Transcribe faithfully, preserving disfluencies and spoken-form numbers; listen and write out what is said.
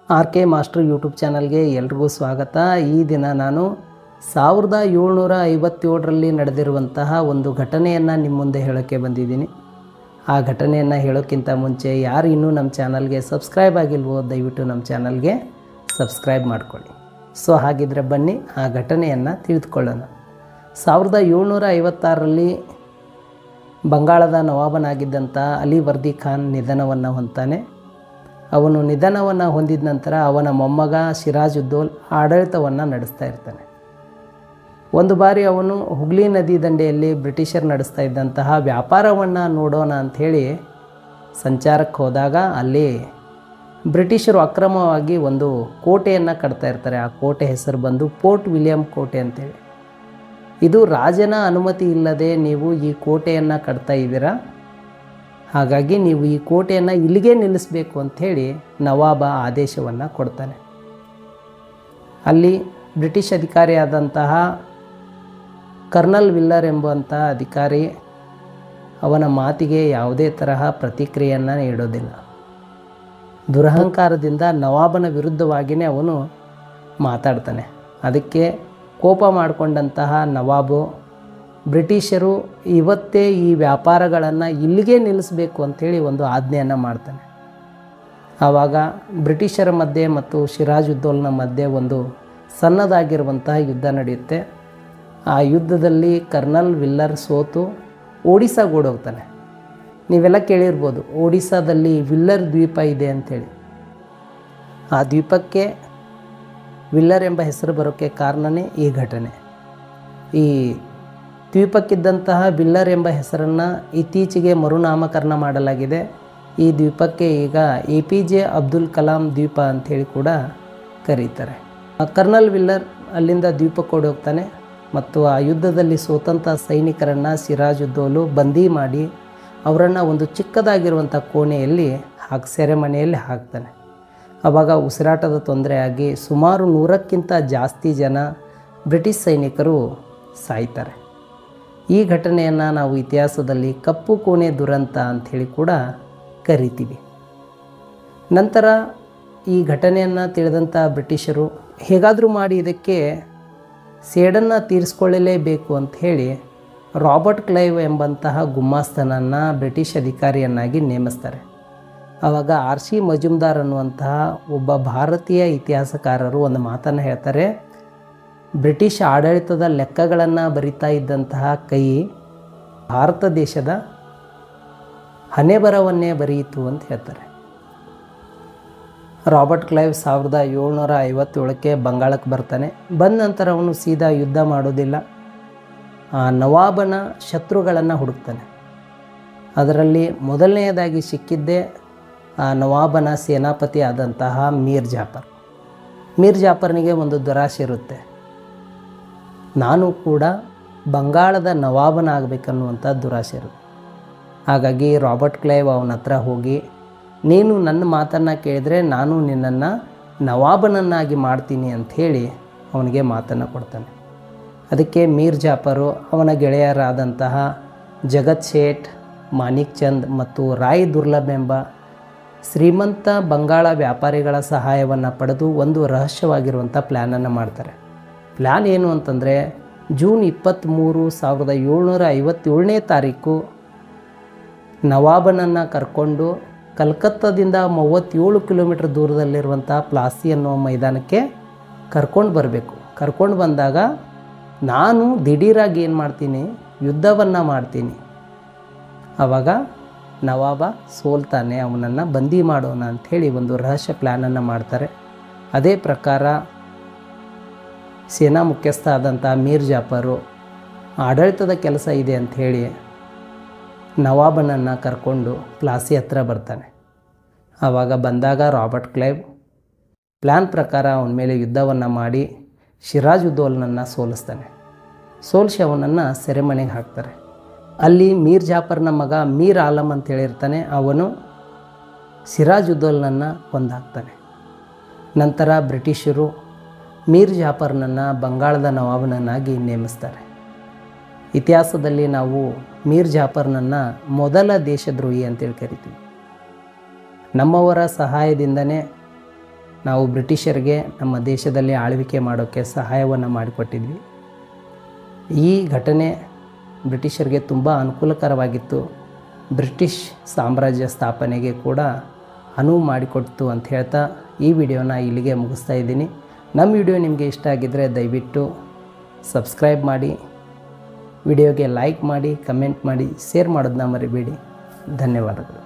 R K master YouTube ಚಾನಲ್ಗೆ ಎಲ್ರಿಗೂ ಸ್ವಾಗತ. ಈ ದಿನ ನಾನು ಸಾವಿರದ ಏಳ್ನೂರ ಐವತ್ತೇಳರಲ್ಲಿ ನಡೆದಿರುವಂತಹ ಒಂದು ಘಟನೆಯನ್ನು ನಿಮ್ಮ ಮುಂದೆ ಹೇಳೋಕ್ಕೆ ಬಂದಿದ್ದೀನಿ. ಆ ಘಟನೆಯನ್ನು ಹೇಳೋಕ್ಕಿಂತ ಮುಂಚೆ ಯಾರು ಇನ್ನೂ ನಮ್ಮ ಚಾನಲ್ಗೆ ಸಬ್ಸ್ಕ್ರೈಬ್ ಆಗಿಲ್ವೋ ದಯವಿಟ್ಟು ನಮ್ಮ ಚಾನಲ್ಗೆ ಸಬ್ಸ್ಕ್ರೈಬ್ ಮಾಡ್ಕೊಳ್ಳಿ. ಸೊ ಹಾಗಿದ್ರೆ ಬನ್ನಿ ಆ ಘಟನೆಯನ್ನು ತಿಳಿದುಕೊಳ್ಳೋಣ. ಸಾವಿರದ ಏಳ್ನೂರ ಐವತ್ತಾರರಲ್ಲಿ ಬಂಗಾಳದ ನವಾಬನಾಗಿದ್ದಂಥ ಅಲಿ ವರ್ದಿ ಖಾನ್ ನಿಧನವನ್ನು ಹೊಂದ್ತಾನೆ. ಅವನು ನಿಧನವನ್ನು ಹೊಂದಿದ ನಂತರ ಅವನ ಮೊಮ್ಮಗ ಸಿರಾಜುದ್ದೌಲ ಆಡಳಿತವನ್ನು ನಡೆಸ್ತಾ ಇರ್ತಾನೆ. ಒಂದು ಬಾರಿ ಅವನು ಹುಗ್ಲಿ ನದಿ ದಂಡೆಯಲ್ಲಿ ಬ್ರಿಟಿಷರು ನಡೆಸ್ತಾ ಇದ್ದಂತಹ ವ್ಯಾಪಾರವನ್ನು ನೋಡೋಣ ಅಂಥೇಳಿ ಸಂಚಾರಕ್ಕೆ ಹೋದಾಗ ಅಲ್ಲಿ ಬ್ರಿಟಿಷರು ಅಕ್ರಮವಾಗಿ ಒಂದು ಕೋಟೆಯನ್ನು ಕಟ್ತಾ ಇರ್ತಾರೆ. ಆ ಕೋಟೆ ಹೆಸರು ಬಂದು ಫೋರ್ಟ್ ವಿಲಿಯಂ ಕೋಟೆ ಅಂತೇಳಿ. ಇದು ರಾಜನ ಅನುಮತಿ ಇಲ್ಲದೆ ನೀವು ಈ ಕೋಟೆಯನ್ನು ಕಟ್ತಾ ಇದ್ದೀರಾ, ಹಾಗಾಗಿ ನೀವು ಈ ಕೋಟೆಯನ್ನು ಇಲ್ಲಿಗೆ ನಿಲ್ಲಿಸಬೇಕು ಅಂಥೇಳಿ ನವಾಬ ಆದೇಶವನ್ನು ಕೊಡ್ತಾನೆ. ಅಲ್ಲಿ ಬ್ರಿಟಿಷ್ ಅಧಿಕಾರಿಯಾದಂತಹ ಕರ್ನಲ್ ವಿಲ್ಲರ್ ಎಂಬಂಥ ಅಧಿಕಾರಿ ಅವನ ಮಾತಿಗೆ ಯಾವುದೇ ತರಹ ಪ್ರತಿಕ್ರಿಯೆಯನ್ನು ನೀಡೋದಿಲ್ಲ. ದುರಹಂಕಾರದಿಂದ ನವಾಬನ ವಿರುದ್ಧವಾಗಿಯೇ ಅವನು ಮಾತಾಡ್ತಾನೆ. ಅದಕ್ಕೆ ಕೋಪ ಮಾಡಿಕೊಂಡಂತಹ ನವಾಬು ಬ್ರಿಟಿಷರು ಇವತ್ತೇ ಈ ವ್ಯಾಪಾರಗಳನ್ನು ಇಲ್ಲಿಗೆ ನಿಲ್ಲಿಸಬೇಕು ಅಂಥೇಳಿ ಒಂದು ಆಜ್ಞೆಯನ್ನು ಮಾಡ್ತಾನೆ. ಆವಾಗ ಬ್ರಿಟಿಷರ ಮಧ್ಯೆ ಮತ್ತು ಸಿರಾಜುದ್ದೌಲನ ಮಧ್ಯೆ ಒಂದು ಸಣ್ಣದಾಗಿರುವಂತಹ ಯುದ್ಧ ನಡೆಯುತ್ತೆ. ಆ ಯುದ್ಧದಲ್ಲಿ ಕರ್ನಲ್ ವಿಲ್ಲರ್ ಸೋತು ಒಡಿಸ್ಸಾಗೆ ಓಡೋಗ್ತಾನೆ. ನೀವೆಲ್ಲ ಕೇಳಿರ್ಬೋದು ಒಡಿಸ್ಸಾದಲ್ಲಿ ವಿಲ್ಲರ್ ದ್ವೀಪ ಇದೆ ಅಂಥೇಳಿ. ಆ ದ್ವೀಪಕ್ಕೆ ವಿಲ್ಲರ್ ಎಂಬ ಹೆಸರು ಬರೋಕ್ಕೆ ಕಾರಣವೇ ಈ ಘಟನೆ. ಈ ದ್ವೀಪಕ್ಕಿದ್ದಂತಹ ವಿಲ್ಲರ್ ಎಂಬ ಹೆಸರನ್ನು ಇತ್ತೀಚೆಗೆ ಮರುನಾಮಕರಣ ಮಾಡಲಾಗಿದೆ. ಈ ದ್ವೀಪಕ್ಕೆ ಈಗ A P J Abdul Kalam ದ್ವೀಪ ಅಂಥೇಳಿ ಕೂಡ ಕರೀತಾರೆ. ಕರ್ನಲ್ ವಿಲ್ಲರ್ ಅಲ್ಲಿಂದ ದ್ವೀಪಕ್ಕೆ ಓಡಿ ಹೋಗ್ತಾನೆ ಮತ್ತು ಆ ಯುದ್ಧದಲ್ಲಿ ಸೋತಂಥ ಸೈನಿಕರನ್ನು ಸಿರಾಜುದ್ದೌಲ ಬಂದಿ ಮಾಡಿ ಅವರನ್ನು ಒಂದು ಚಿಕ್ಕದಾಗಿರುವಂಥ ಕೋಣೆಯಲ್ಲಿ ಹಾಕಿ ಸೆರೆಮನೆಯಲ್ಲಿ ಹಾಕ್ತಾನೆ. ಆವಾಗ ಉಸಿರಾಟದ ತೊಂದರೆಯಾಗಿ ಸುಮಾರು ನೂರಕ್ಕಿಂತ ಜಾಸ್ತಿ ಜನ ಬ್ರಿಟಿಷ್ ಸೈನಿಕರು ಸಾಯ್ತಾರೆ. ಈ ಘಟನೆಯನ್ನು ನಾವು ಇತಿಹಾಸದಲ್ಲಿ ಕಪ್ಪು ಕೋಣೆ ದುರಂತ ಅಂಥೇಳಿ ಕೂಡ ಕರಿತೀವಿ. ನಂತರ ಈ ಘಟನೆಯನ್ನು ತಿಳಿದಂಥ ಬ್ರಿಟಿಷರು ಹೇಗಾದರೂ ಮಾಡಿ ಇದಕ್ಕೆ ಸೇಡನ್ನು ತೀರಿಸ್ಕೊಳ್ಳಲೇಬೇಕು ಅಂಥೇಳಿ ರಾಬರ್ಟ್ ಕ್ಲೈವ್ ಎಂಬಂತಹ ಗುಮಾಸ್ತನನ್ನು ಬ್ರಿಟಿಷ್ ಅಧಿಕಾರಿಯನ್ನಾಗಿ ನೇಮಿಸ್ತಾರೆ. ಆವಾಗ ಆರ್ ಸಿ ಮಜುಮ್ದಾರ್ ಅನ್ನುವಂತಹ ಒಬ್ಬ ಭಾರತೀಯ ಇತಿಹಾಸಕಾರರು ಒಂದು ಮಾತನ್ನು ಹೇಳ್ತಾರೆ. ಬ್ರಿಟಿಷ್ ಆಡಳಿತದ ಲೆಕ್ಕಗಳನ್ನು ಬರಿತಾ ಇದ್ದಂತಹ ಕೈ ಭಾರತ ದೇಶದ ಹಣೆಬರವನ್ನೇ ಬರೆಯಿತು ಅಂತ ಹೇಳ್ತಾರೆ. ರಾಬರ್ಟ್ ಕ್ಲೈವ್ ಸಾವಿರದ ಏಳ್ನೂರ ಐವತ್ತೇಳಕ್ಕೆ ಬಂಗಾಳಕ್ಕೆ ಬರ್ತಾನೆ. ಬಂದ ನಂತರ ಅವನು ಸೀದಾ ಯುದ್ಧ ಮಾಡೋದಿಲ್ಲ, ಆ ನವಾಬನ ಶತ್ರುಗಳನ್ನು ಹುಡುಕ್ತಾನೆ. ಅದರಲ್ಲಿ ಮೊದಲನೆಯದಾಗಿ ಸಿಕ್ಕಿದ್ದೇ ಆ ನವಾಬನ ಸೇನಾಪತಿ ಆದಂತಹ ಮೀರ್ ಜಾಫರ್. ಮೀರ್ ಜಾಫರ್ನಿಗೆ ಒಂದು ದುರಾಸೆ ಇರುತ್ತೆ, ನಾನು ಕೂಡ ಬಂಗಾಳದ ನವಾಬನಾಗಬೇಕನ್ನುವಂಥ ದುರಾಸೆ ಇರುತ್ತೆ. ಹಾಗಾಗಿ ರಾಬರ್ಟ್ ಕ್ಲೈವ್ ಅವನ ಹತ್ರ ಹೋಗಿ, ನೀನು ನನ್ನ ಮಾತನ್ನು ಕೇಳಿದರೆ ನಾನು ನಿನ್ನನ್ನು ನವಾಬನನ್ನಾಗಿ ಮಾಡ್ತೀನಿ ಅಂಥೇಳಿ ಅವನಿಗೆ ಮಾತನ್ನು ಕೊಡ್ತಾನೆ. ಅದಕ್ಕೆ ಮೀರ್ ಜಾಫರು ಅವನ ಗೆಳೆಯರಾದಂತಹ ಜಗತ್ ಶೇಠ್, ಮಾನಿಕ್ ಚಂದ್ ಮತ್ತು ರಾಯ್ ದುರ್ಲಭ್ ಎಂಬ ಶ್ರೀಮಂತ ಬಂಗಾಳ ವ್ಯಾಪಾರಿಗಳ ಸಹಾಯವನ್ನು ಪಡೆದು ಒಂದು ರಹಸ್ಯವಾಗಿರುವಂಥ ಪ್ಲ್ಯಾನನ್ನು ಮಾಡ್ತಾರೆ. ಪ್ಲ್ಯಾನ್ ಏನು ಅಂತಂದರೆ, ಜೂನ್ ಇಪ್ಪತ್ತ್ಮೂರು ಸಾವಿರದ ಏಳ್ನೂರ ಐವತ್ತೇಳನೇ ತಾರೀಕು ನವಾಬನನ್ನು ಕರ್ಕೊಂಡು ಕಲ್ಕತ್ತಾದಿಂದ ಮೂವತ್ತೇಳು ಕಿಲೋಮೀಟ್ರ್ ದೂರದಲ್ಲಿರುವಂಥ ಪ್ಲಾಸಿ ಅನ್ನೋ ಮೈದಾನಕ್ಕೆ ಕರ್ಕೊಂಡು ಬರಬೇಕು. ಕರ್ಕೊಂಡು ಬಂದಾಗ ನಾನು ದಿಢೀರಾಗಿ ಏನು ಮಾಡ್ತೀನಿ, ಯುದ್ಧವನ್ನು ಮಾಡ್ತೀನಿ. ಆವಾಗ ನವಾಬ ಸೋಲ್ತಾನೆ, ಅವನನ್ನು ಬಂದಿ ಮಾಡೋಣ ಅಂಥೇಳಿ ಒಂದು ರಹಸ್ಯ ಪ್ಲ್ಯಾನನ್ನು ಮಾಡ್ತಾರೆ. ಅದೇ ಪ್ರಕಾರ ಸೇನಾ ಮುಖ್ಯಸ್ಥ ಆದಂಥ ಮೀರ್ ಜಾಫರು ಆಡಳಿತದ ಕೆಲಸ ಇದೆ ಅಂಥೇಳಿ ನವಾಬನನ್ನು ಕರ್ಕೊಂಡು ಪ್ಲಾಸಿ ಹತ್ರ ಬರ್ತಾನೆ. ಆವಾಗ ಬಂದಾಗ ರಾಬರ್ಟ್ ಕ್ಲೈವ್ ಪ್ಲ್ಯಾನ್ ಪ್ರಕಾರ ಅವನ ಮೇಲೆ ಯುದ್ಧವನ್ನು ಮಾಡಿ ಸಿರಾಜುದ್ದೌಲನನ್ನು ಸೋಲಿಸ್ತಾನೆ. ಸೋಲಿಸಿ ಅವನನ್ನು ಸೆರೆಮನೆಗೆ ಹಾಕ್ತಾರೆ. ಅಲ್ಲಿ ಮೀರ್ ಜಾಫರ್ನ ಮಗ ಮೀರ್ ಆಲಮ್ ಅಂತ ಹೇಳಿರ್ತಾನೆ, ಅವನು ಸಿರಾಜುದ್ದೌಲನನ್ನು ಕೊಂದಾಕ್ತಾನೆ. ನಂತರ ಬ್ರಿಟಿಷರು ಮೀರ್ ಜಾಫರ್ನನ್ನು ಬಂಗಾಳದ ನವಾಬನನ್ನಾಗಿ ನೇಮಿಸ್ತಾರೆ. ಇತಿಹಾಸದಲ್ಲಿ ನಾವು ಮೀರ್ ಜಾಫರ್ನನ್ನು ಮೊದಲ ದೇಶದ್ರೋಹಿ ಅಂತೇಳಿ ಕರಿತೀವಿ. ನಮ್ಮವರ ಸಹಾಯದಿಂದನೇ ನಾವು ಬ್ರಿಟಿಷರಿಗೆ ನಮ್ಮ ದೇಶದಲ್ಲಿ ಆಳ್ವಿಕೆ ಮಾಡೋಕ್ಕೆ ಸಹಾಯವನ್ನು ಮಾಡಿಕೊಟ್ಟಿದ್ವಿ. ಈ ಘಟನೆ ಬ್ರಿಟಿಷರಿಗೆ ತುಂಬ ಅನುಕೂಲಕರವಾಗಿತ್ತು. ಬ್ರಿಟಿಷ್ ಸಾಮ್ರಾಜ್ಯ ಸ್ಥಾಪನೆಗೆ ಕೂಡ ಅನುವು ಮಾಡಿಕೊಡ್ತು ಅಂತ ಹೇಳ್ತಾ ಈ ವಿಡಿಯೋನ ಇಲ್ಲಿಗೆ ಮುಗಿಸ್ತಾ ಇದ್ದೀನಿ. ನಮ್ಮ ವಿಡಿಯೋ ನಿಮಗೆ ಇಷ್ಟ ಆಗಿದ್ದರೆ ದಯವಿಟ್ಟು ಸಬ್ಸ್ಕ್ರೈಬ್ ಮಾಡಿ, ವಿಡಿಯೋಗೆ ಲೈಕ್ ಮಾಡಿ, ಕಮೆಂಟ್ ಮಾಡಿ, ಶೇರ್ ಮಾಡೋದನ್ನ ಮರಿಬೇಡಿ. ಧನ್ಯವಾದಗಳು.